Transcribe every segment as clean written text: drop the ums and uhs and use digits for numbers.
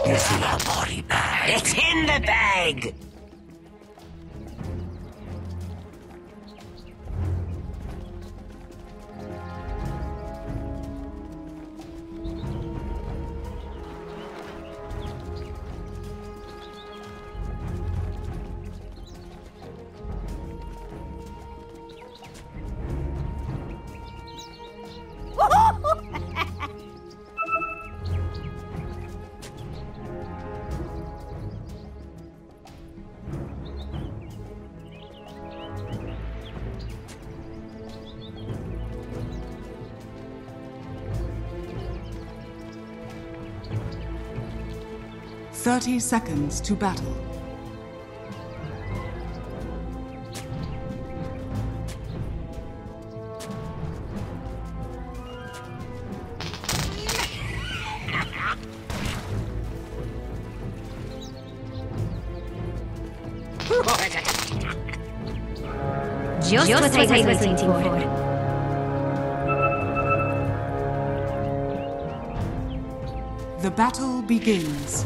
You see a body bag? It's in the bag! Thirty seconds to battle. Just what I was waiting for. The battle begins.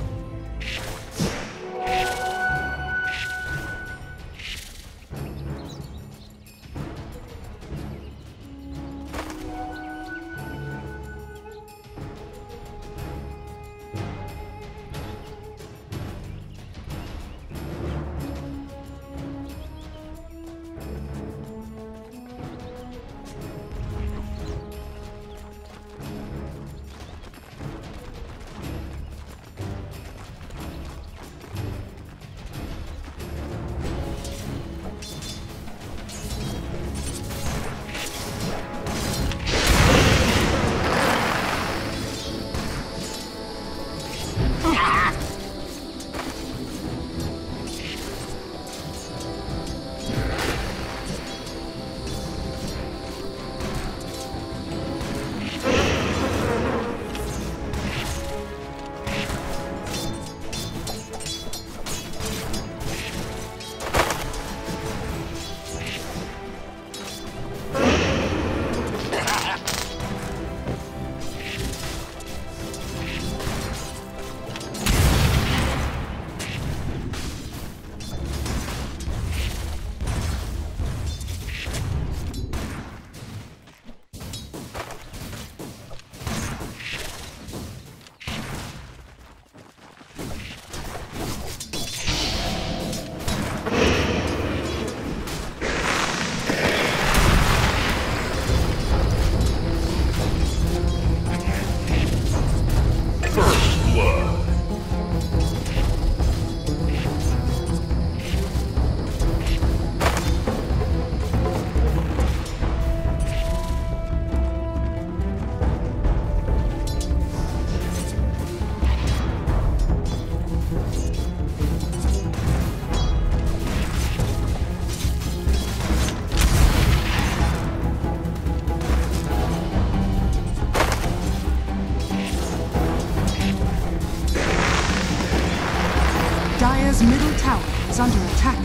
Dire's middle tower is under attack.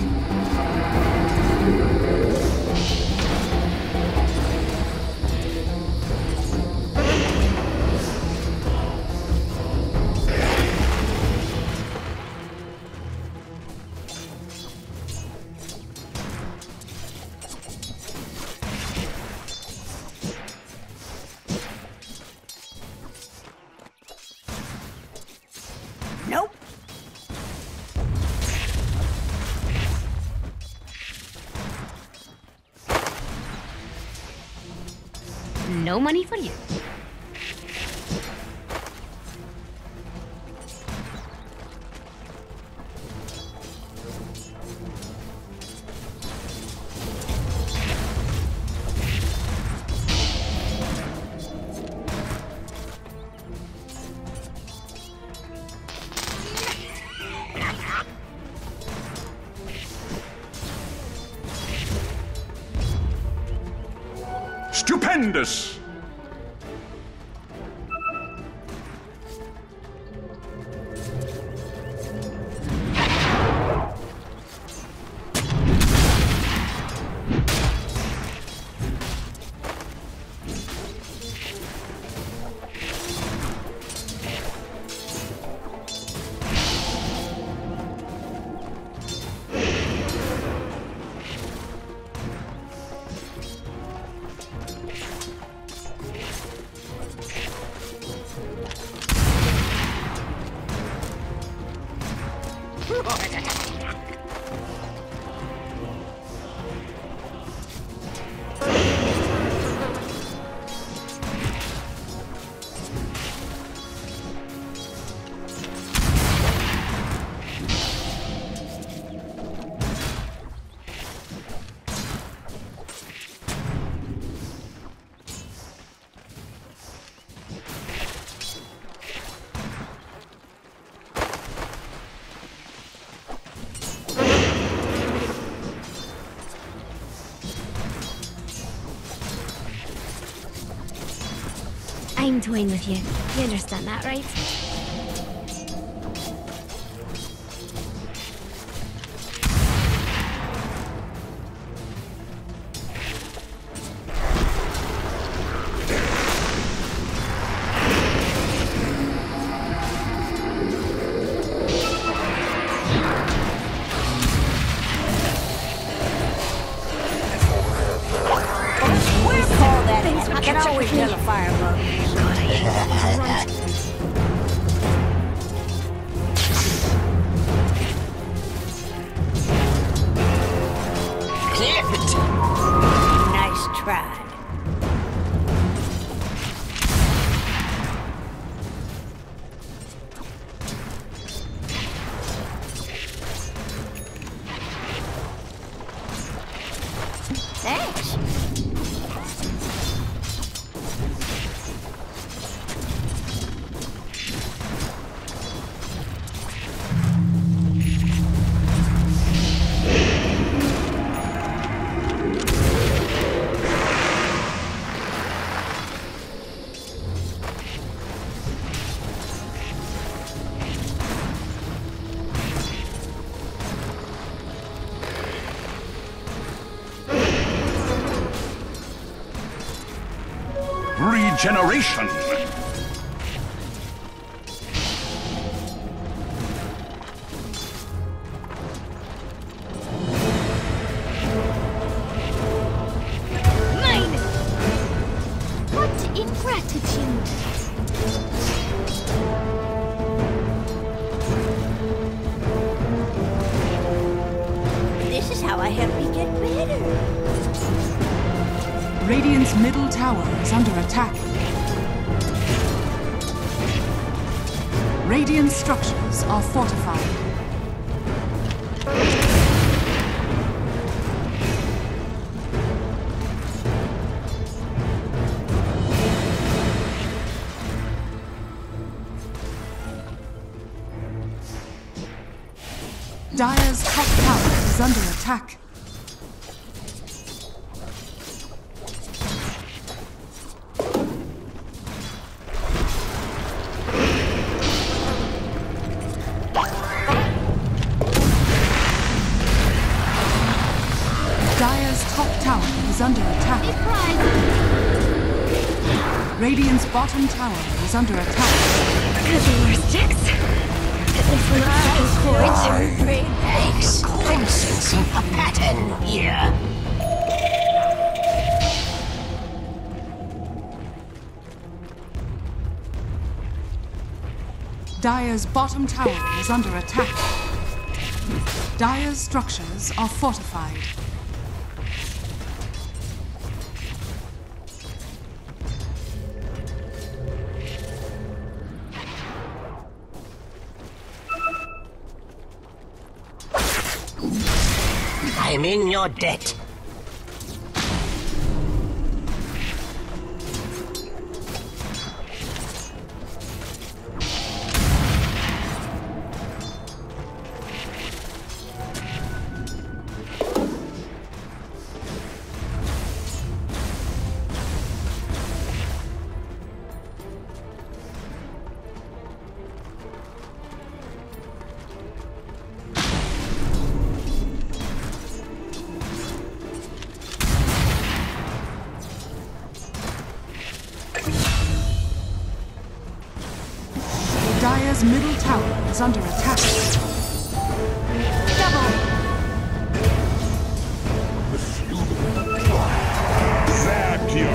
Nope. No money for you. Stupendous! I'm toying with you. You understand that, right? I can always tell a firebug. God, I hate that. Clipped! Nice try. Thanks. Regeneration! Mine! What ingratitude! This is how I help you get better. Radiant's middle tower is under attack. Radiant structures are fortified. Dire's top tower is under attack. Dire's top tower is under attack. Radiant's bottom tower is under attack. Could be worse, Jix. At least we're not stuck in cords. Thanks. I'm sensing a pattern here. Dire's bottom tower is under attack. Dire's structures are fortified. I'm in your debt. Dire's middle tower is under attack. Zap your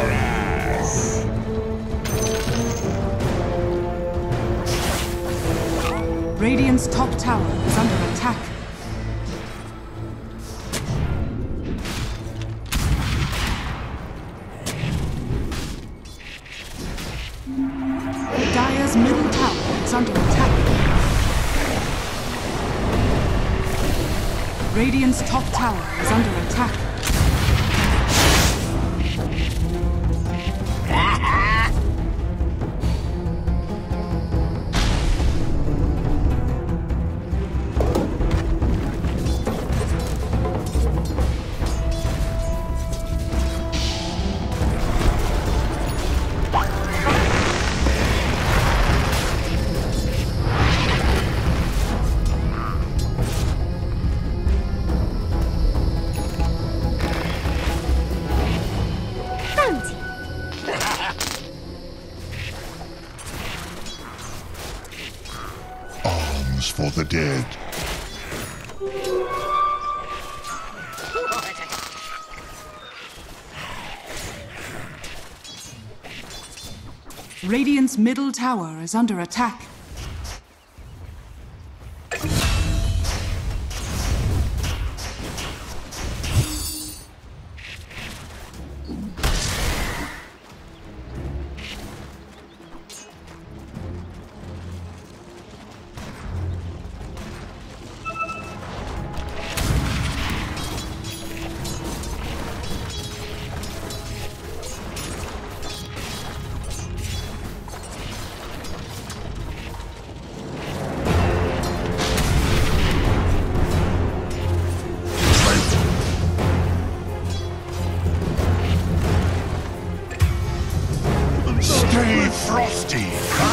ass! Radiant's top tower is under attack. Dire's middle tower is under attack. Radiant's top tower is under attack. For the dead. Radiant's middle tower is under attack. Stay frosty.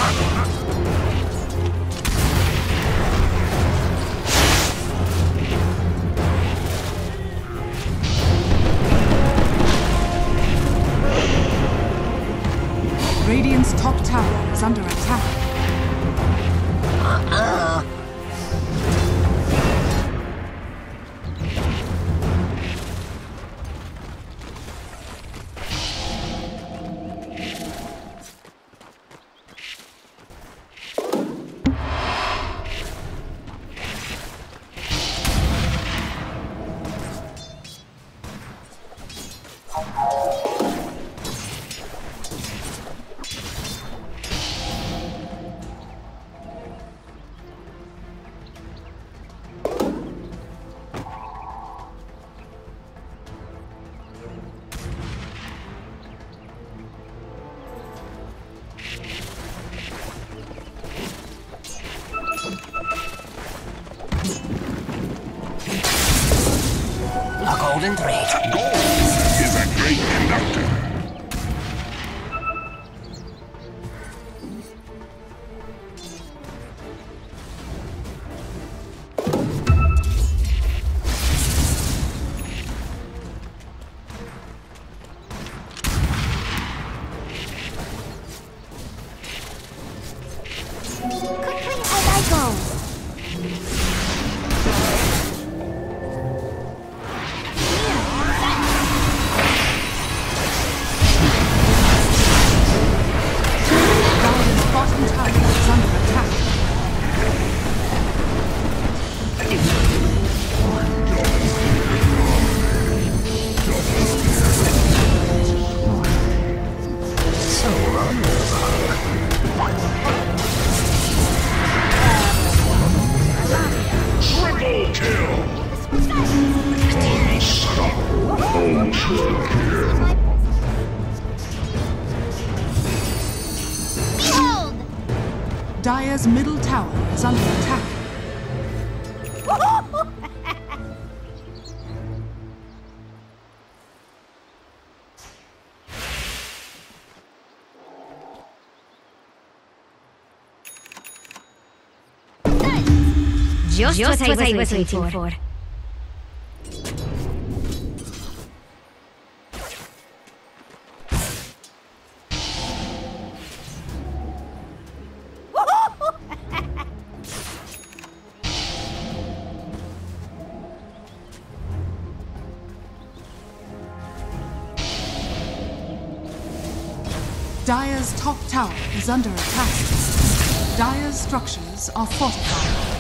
Radiant's top tower is under attack. A golden thread. Gold is a great conductor. Quickly as I go. Dire's bottom tower is under attack. Triple kill. Behold! Dire's middle tower is under attack. Just what I was waiting for. Dire's top tower is under attack. Dire's structures are fortified.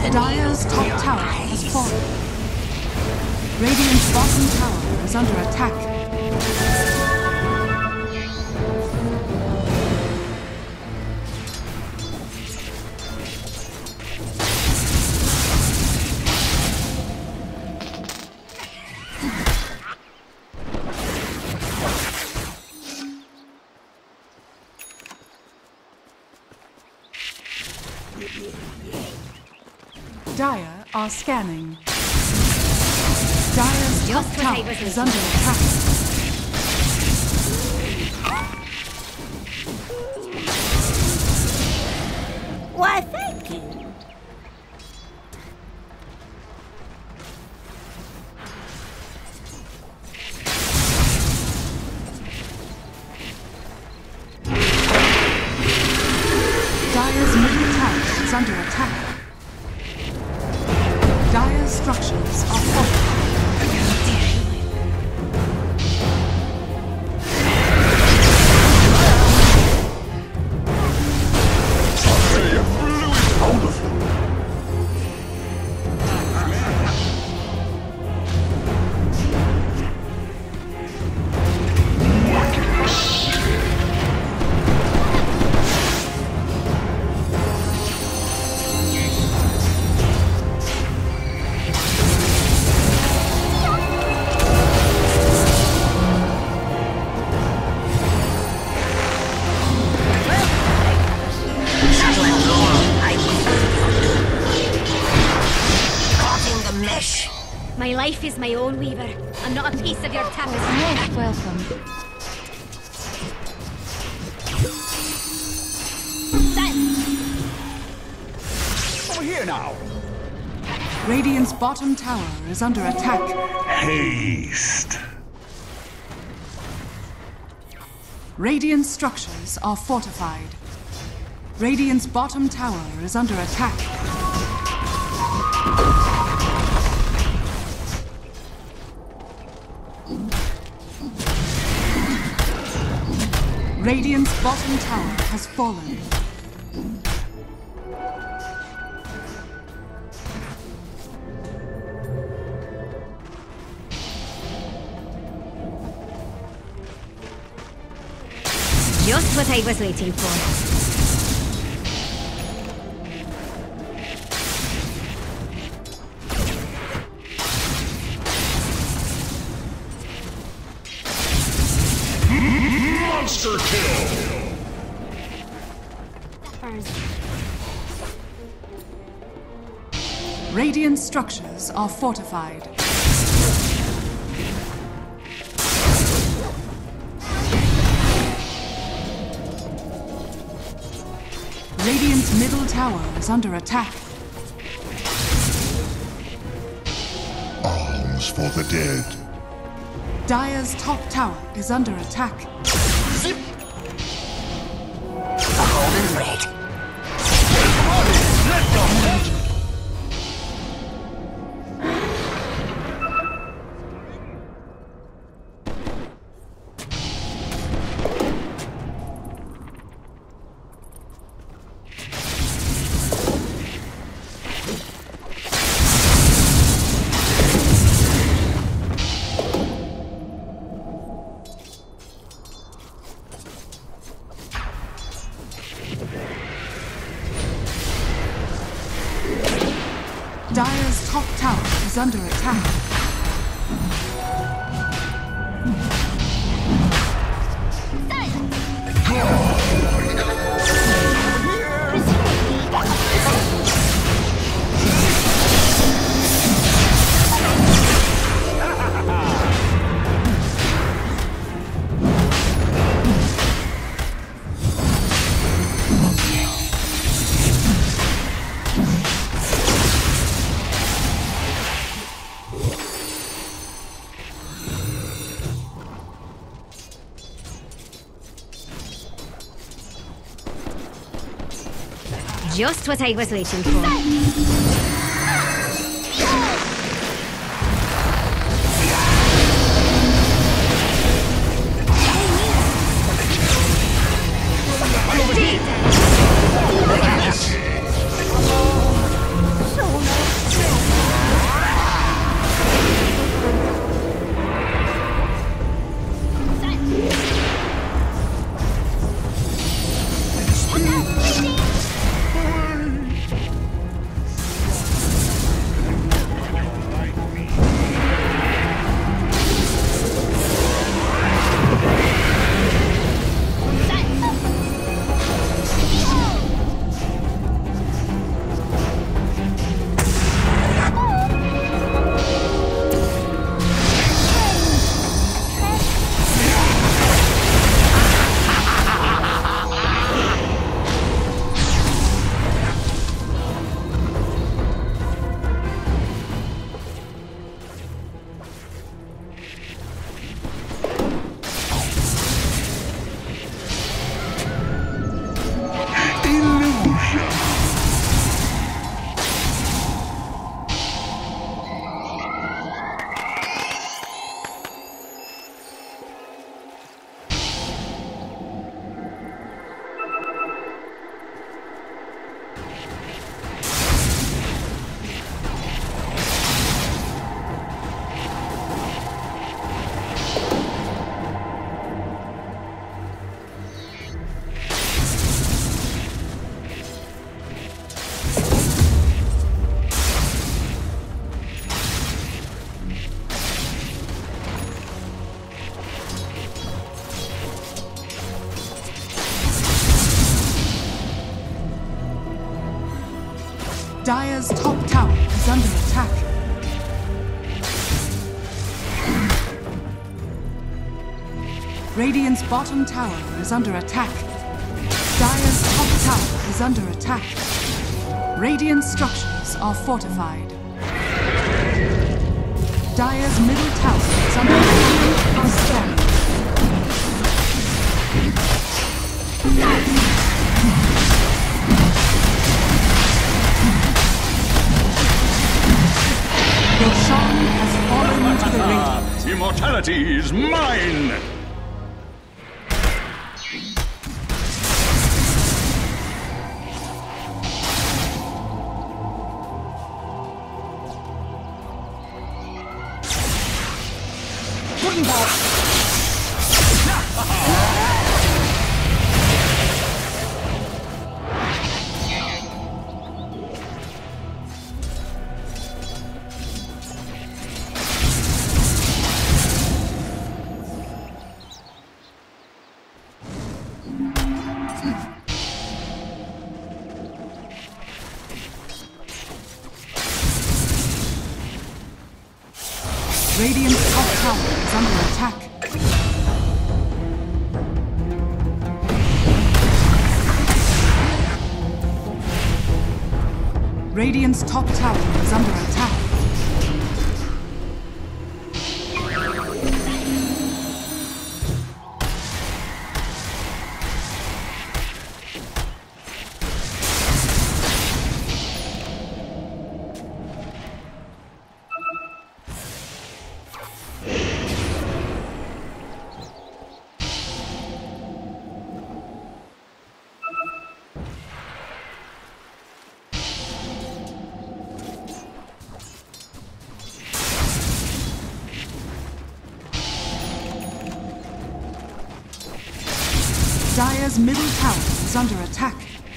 Dire's top tower has fallen. Radiant's bottom tower is under attack. Dire are scanning. Dire's top Just what I tower was is looking under attack. Why, thank you. Dire's middle tower is under attack. Dire's structures are fortified. My life is my own, Weaver. I'm not a piece of your tapestry. Most welcome. Over here now. Radiant's bottom tower is under attack. Haste. Radiant structures are fortified. Radiant's bottom tower is under attack. Radiant's bottom tower has fallen. Just what I was waiting for. Monster kill. Radiant structures are fortified. Radiant's middle tower is under attack. Alms for the dead. Dire's top tower is under attack. Zip! A golden thread. Let go. Dire's top tower is under attack. Just what I was waiting for. So Dire's top tower is under attack. Radiant's bottom tower is under attack. Dire's top tower is under attack. Radiant structures are fortified. Dire's middle tower is under attack. Roshan has fallen to the Radiant. Immortality is mine! Radiant's top tower is under attack. Radiant's top tower is under attack. Dire's middle tower is under attack.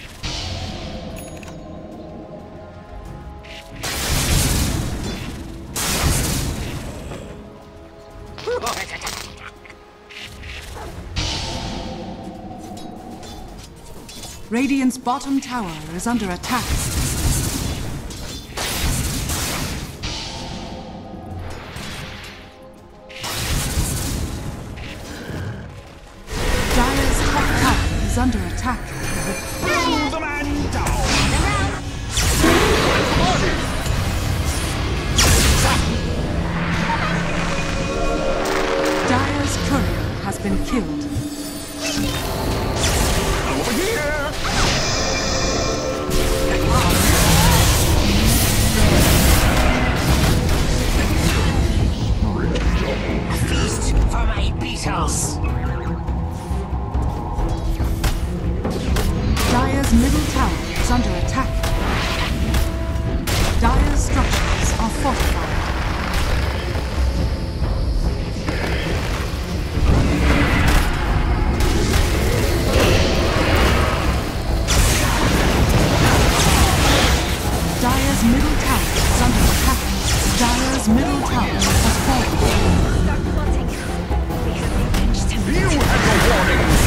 Radiant's bottom tower is under attack. Under attack. Pull the man down! Dire's courier has been killed. Over here! A feast for my beetles. Dire's middle tower is under attack. Dire's structures are fortified. Dire's middle tower is under attack. Dire's middle tower has fallen. Start plotting. We have avenged him. You had the warning!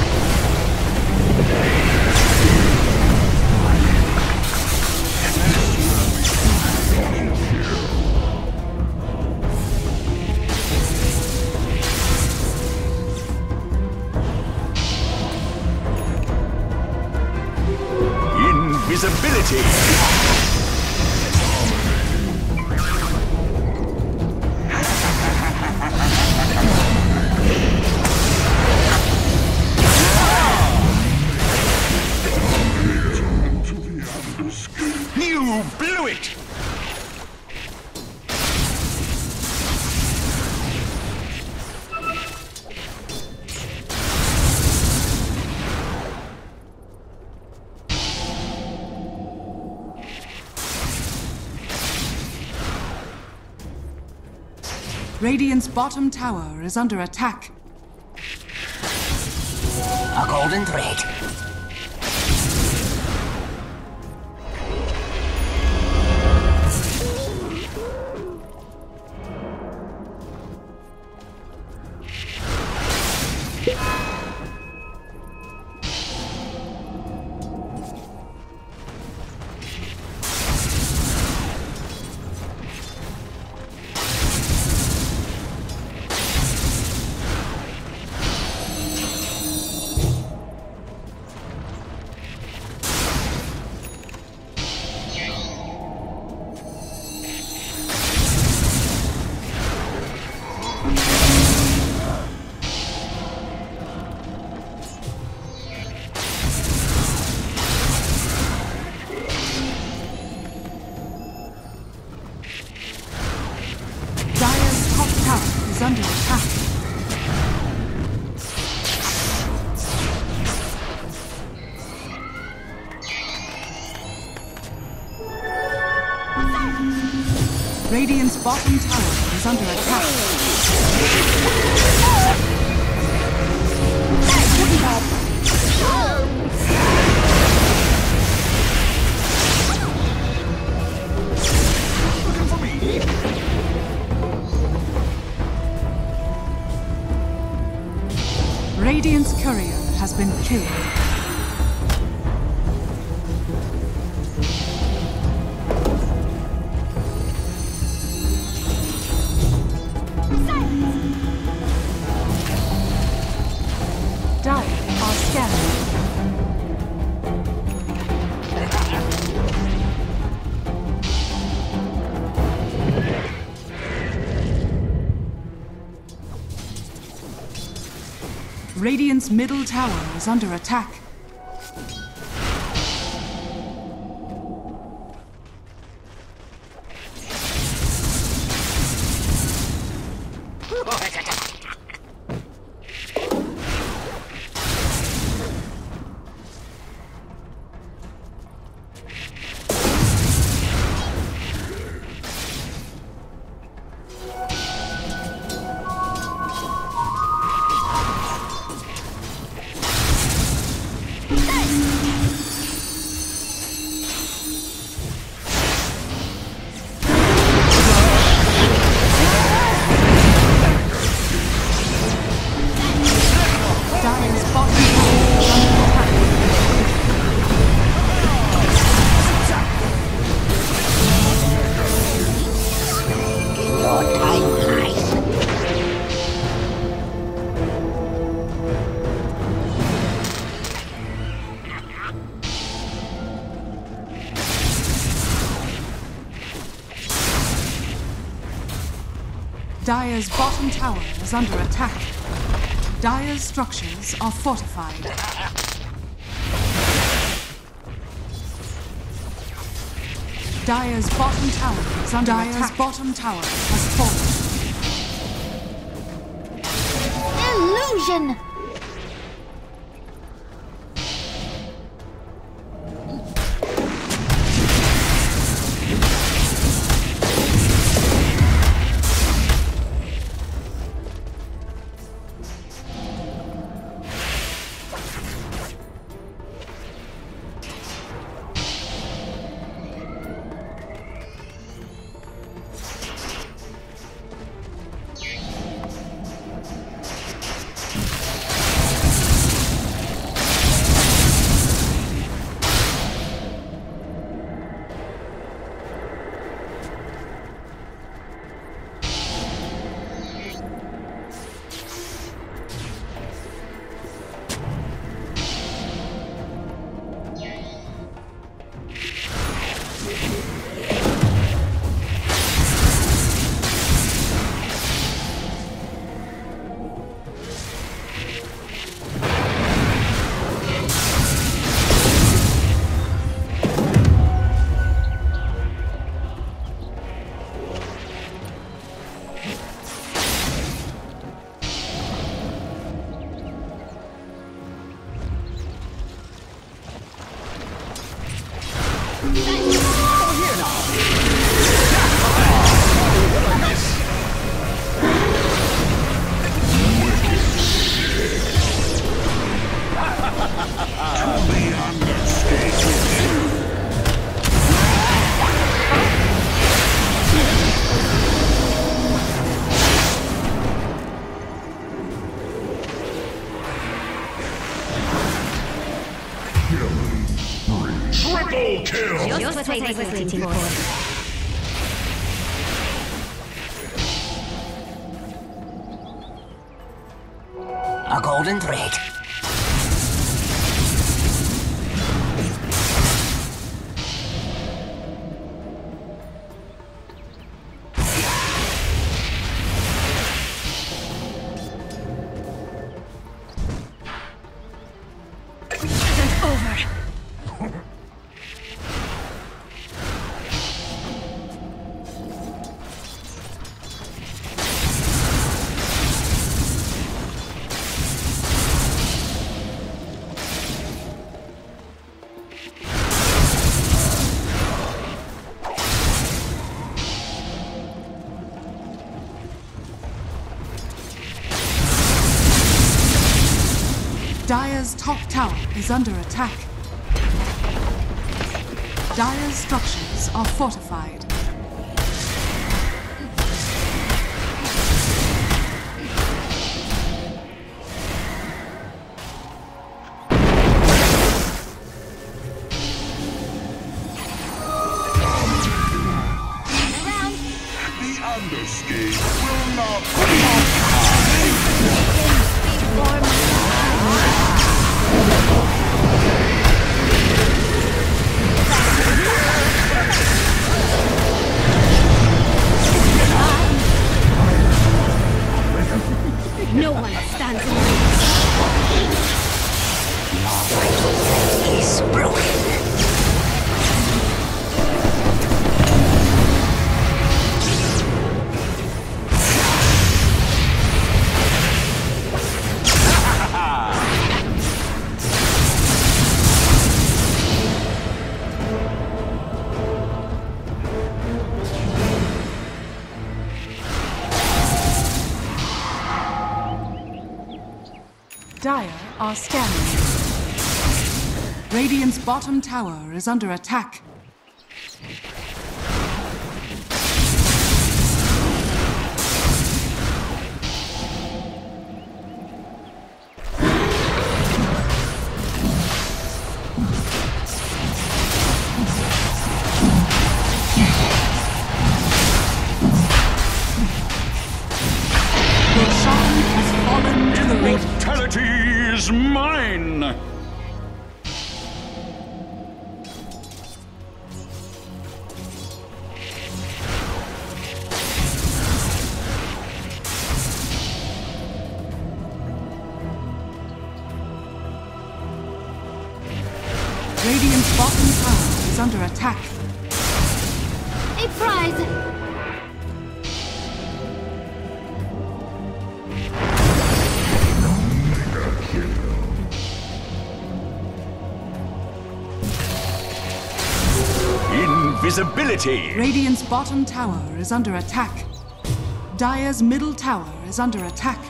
Invisibility! You blew it! Radiant's bottom tower is under attack. A golden thread. is under attack. Radiant's bottom tower is under attack. Looking for me? Radiant's courier has been killed. Radiant's middle tower is under attack. Dire's bottom tower is under attack. Dire's structures are fortified. Dire's bottom tower is under attack. Dire's bottom tower has fallen. Illusion! Triple kill! Just what I was waiting for. A golden thread. Dire's top tower is under attack. Dire's structures are fortified. The Underscape will not No one stands in Is broken. Dire are scanning. Radiant's bottom tower is under attack. Roshan has fallen to the Radiant. Immortality is mine! Radiant's bottom tower is under attack. a prize. Invisibility! Radiant's bottom tower is under attack. Dire's middle tower is under attack.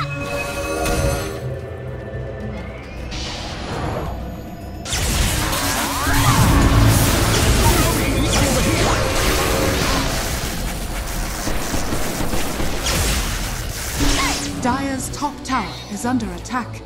Dire's top tower is under attack.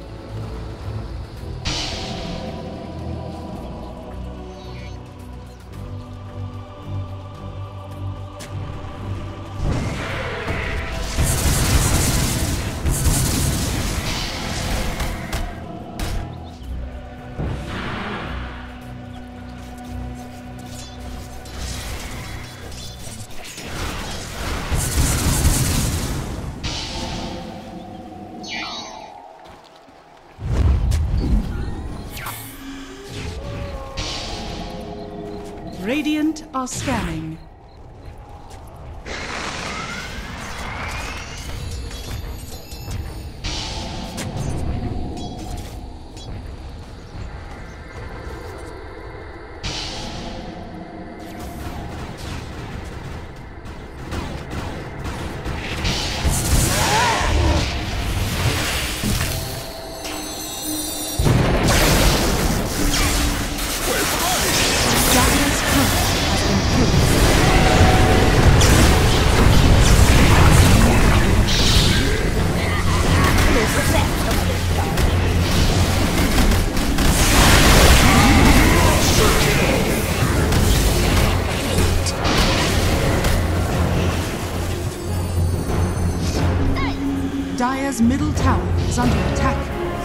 Radiant are scanning. Dire's turret has been killed. Dire's middle tower is under attack.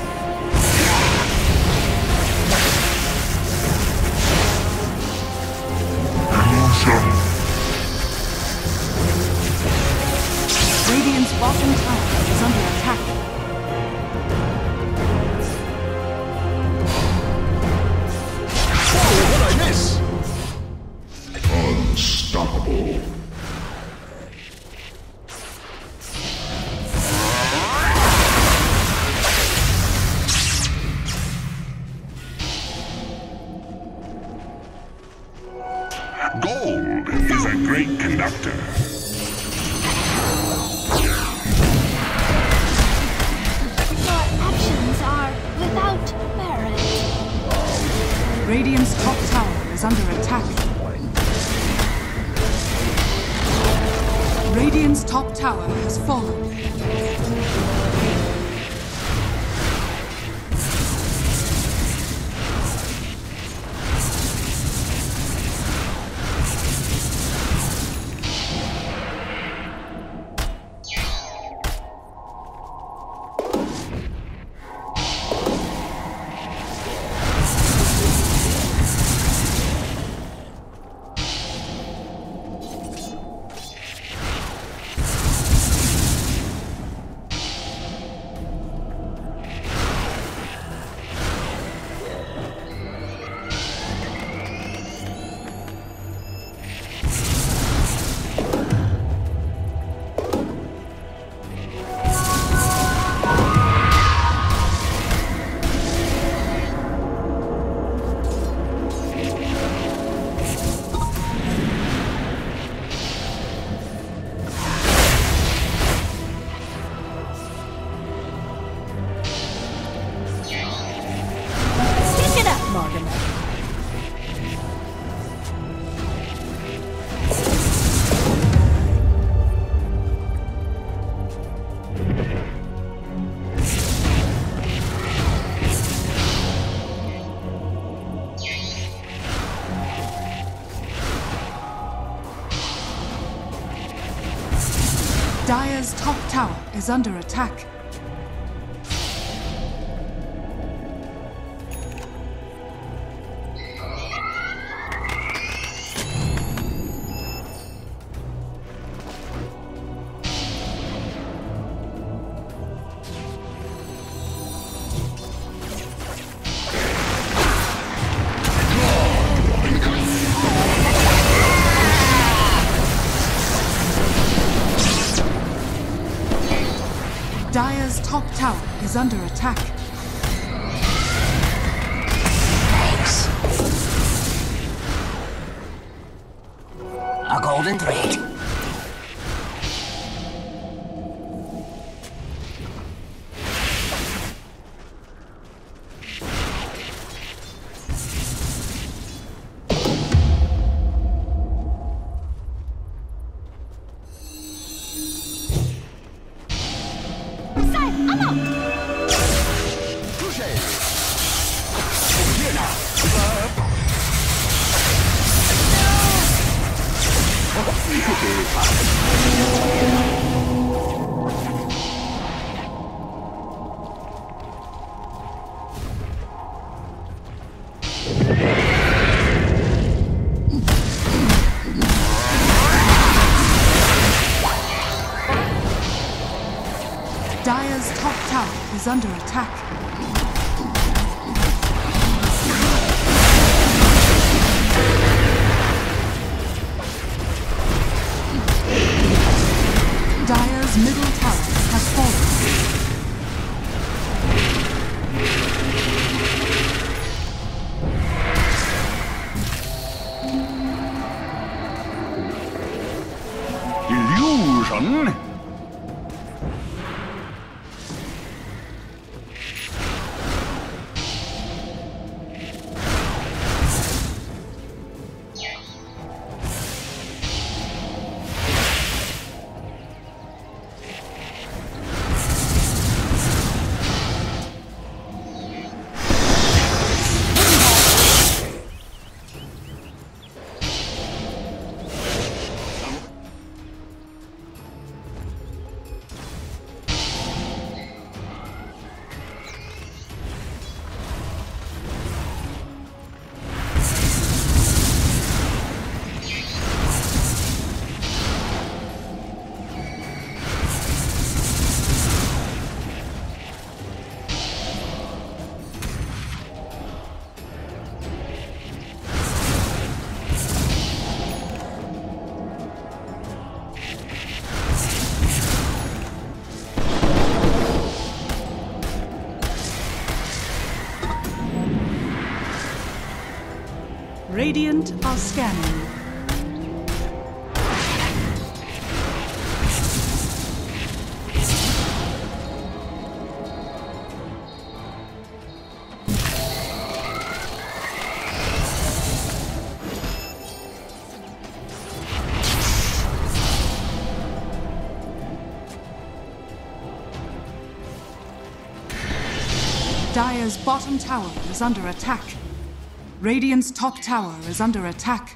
Radiant's bottom tower is under attack. Whoa, what'd I miss? unstoppable. Gold is a great conductor. under attack. Radiant's top tower has fallen. Dire's top tower is under attack. Dire's top tower is under attack. Thanks. A golden thread. Dire's top tower is under attack. Dire's middle tower has fallen. Illusion? Radiant are scanning. Dire's bottom tower is under attack. Radiant's top tower is under attack.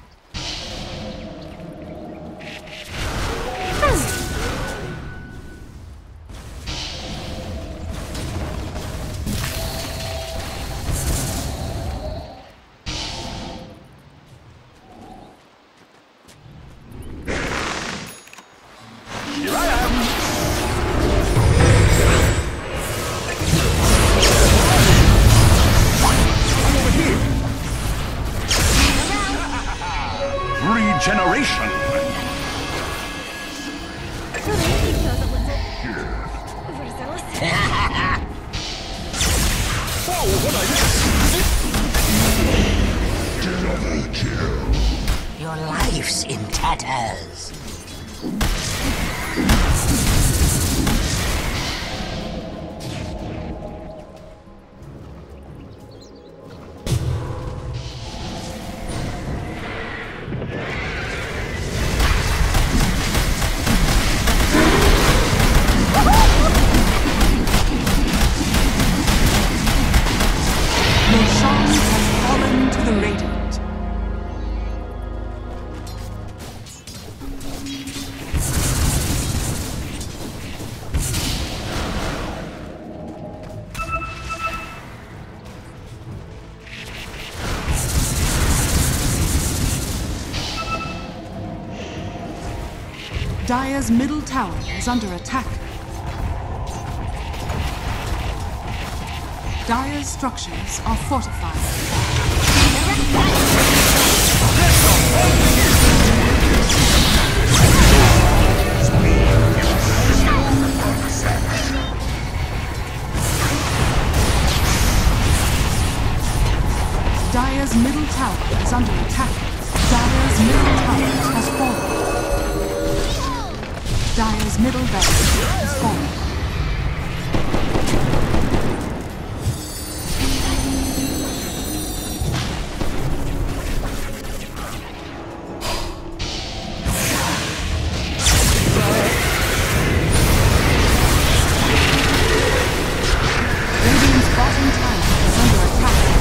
Regeneration. Double kill. Your life's in tatters. Roshan has fallen to the Radiant. Dire's middle tower is under attack. Dire's structures are fortified. Dire's middle tower is under attack. Dire's middle tower has fallen. Dire's middle barracks has fallen. Radiant's bottom tower is under attack.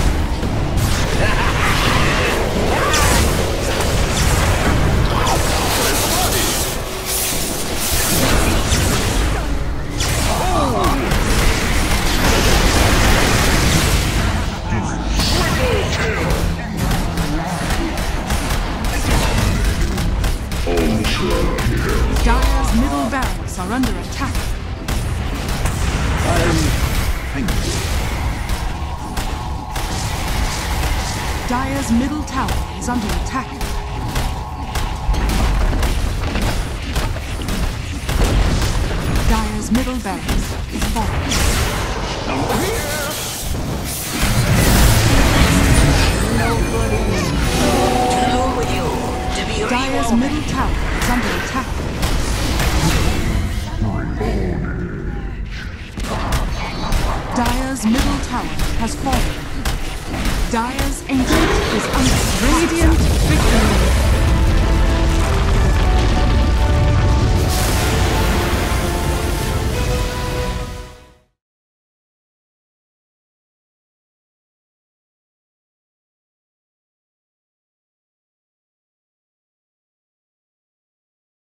Dire's middle barracks are under attack. Dire's middle tower is under attack. Dire's middle barracks is falling. Dire's middle tower is under attack. Dire's middle tower has fallen. Dire's ancient is under radiant victory.